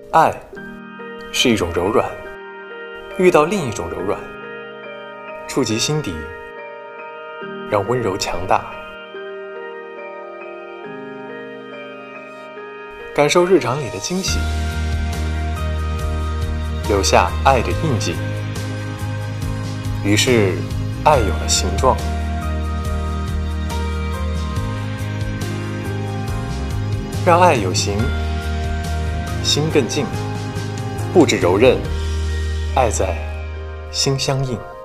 爱是一种柔软，遇到另一种柔软，触及心底，让温柔强大。感受日常里的惊喜，留下爱的印记，于是爱有了形状。让爱有形，心更静，布置柔韧，爱在心相印。